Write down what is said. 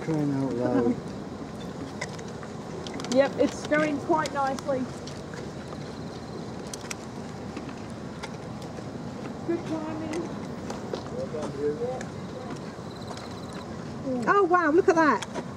crying out loud. Yep, it's going quite nicely. Good timing. Oh wow, look at that.